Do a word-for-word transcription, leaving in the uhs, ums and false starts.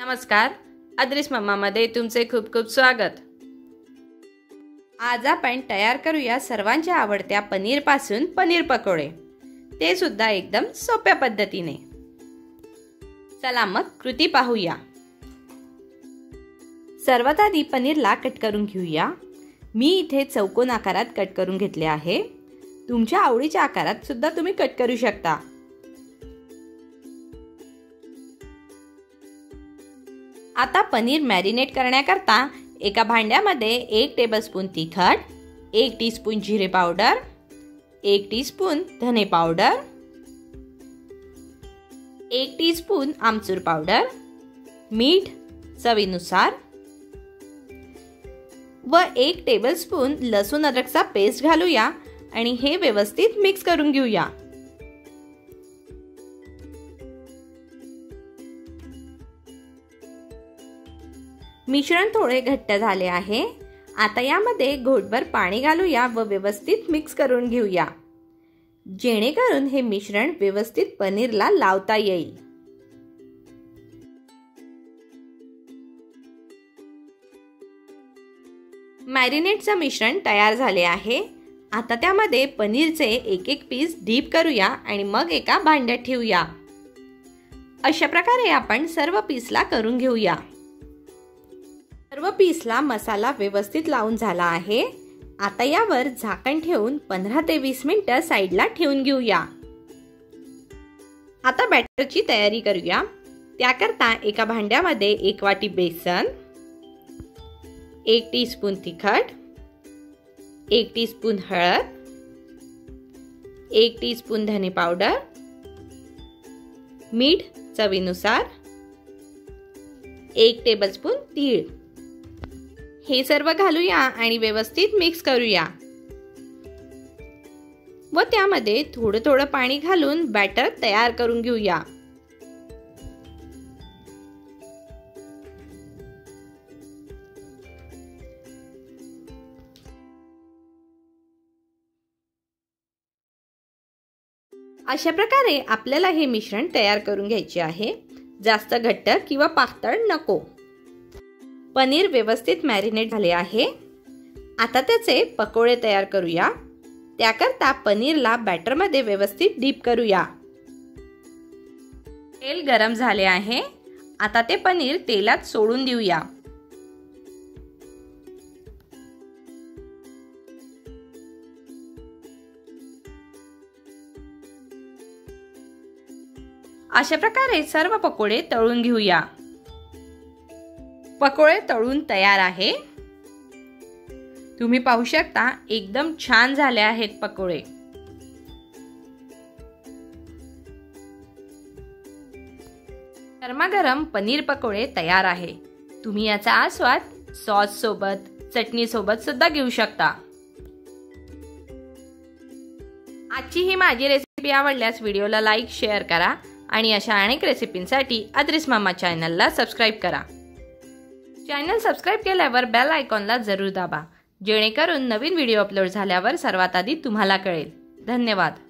नमस्कार, अद्रिस मम्मामध्ये तुमचे खूप खूप स्वागत। आज आपण तयार करूया सर्वांच्या आवडत्या पनीर पासून पनीर पकोडे, ते सुद्धा एकदम सोप्या पद्धतीने। चला मग कृती पाहूया। सर्वात आधी पनीरला कट करून घेऊया। मी इथे चौकोन आकारात कट करून घेतले आहे। तुमच्या आवडीच्या आकारात सुद्धा तुम्ही कट करू शकता। आता पनीर मॅरिनेट करण्याकरता एका भांड्यामध्ये एक टेबलस्पून तिखट, एक टीस्पून जिरे पावडर, एक टीस्पून धने पावडर, एक टीस्पून आमचूर पावडर, मीठ चवीनुसार व एक टेबलस्पून लसूण अद्रकचा पेस्ट घालूया आणि हे व्यवस्थित मिक्स करून घेऊया। मिश्रण थोडे घट्ट झाले आहे। आता यामध्ये घोटभर पाणी घालूया व व्यवस्थित मिक्स करून घेऊया, जेणेकरून हे मिश्रण व्यवस्थित पनीरला लावता येईल। मॅरिनेटचे मिश्रण तयार झाले आहे। आता त्यामध्ये पनीरचे एक एक पीस डीप करूया आणि मग एका भांड्यात ठेवूया। अशा प्रकारे आपण सर्व पीसला करून घेऊया। सर्व पीसला मसाला व्यवस्थित लावून झाला आहे। आता यावर झाकण ठेवून पंधरा ते वीस मिनिटे साइडला ठेवून घेऊया। आता बॅटरची तयारी करूया। त्याकरता एका भांड्यामध्ये एक वाटी बेसन, एक टीस्पून तिखट, एक टीस्पून हळद, एक टीस्पून धने पावडर, मीठ चवीनुसार, एक टेबलस्पून तीळ हे सर्व घालूया आणि व्यवस्थित मिक्स करूया व त्यामध्ये थोडं थोडं पाणी घालून बॅटर तयार करून घेऊया। अशा प्रकारे आपल्याला हे मिश्रण तयार करून घ्यायचे आहे। जास्त घट्ट किंवा पातळ नको। पनीर व्यवस्थित मॅरिनेट झाले आहे। आता त्याचे पकोडे तयार करूया। त्याकरता पनीरला बॅटर मध्ये व्यवस्थित डीप करूया। तेल गरम झाले आहे। आता ते पनीर तेलात सोडून देऊया। अशा प्रकारे सर्व पकोडे तळून घेऊया। पकोडे तळून तयार आहे। तुम्ही पाहू शकता एकदम छान झाले आहेत पकोडे। गरमागरम पनीर पकोडे तयार आहे। तुम्ही याचा आस्वाद सॉस सोबत, चटणी सोबत सुद्धा घेऊ शकता। आजची ही माझी रेसिपी आवडल्यास व्हिडिओला लाईक, शेअर करा आणि अशा अनेक रेसिपींसाठी अद्रिस मम्मा चॅनलला सबस्क्राइब करा। चॅनल सबस्क्राइब केल्यावर बेल आयकॉनला जरूर दाबा, जेणेकरून नवीन व्हिडिओ अपलोड झाल्यावर सर्वात आधी तुम्हाला कळेल। धन्यवाद।